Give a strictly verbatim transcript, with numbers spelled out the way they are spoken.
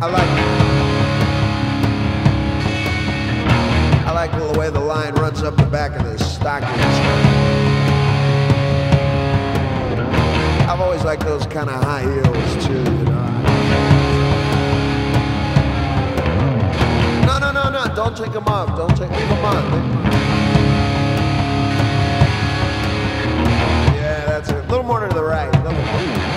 I like I like the way the line runs up the back of the stockings. I've always liked those kind of high heels too, you know. No, no, no, no, don't take them off. Don't take, leave them on. Leave 'em on. Yeah, that's it. A little more to the right. A little more.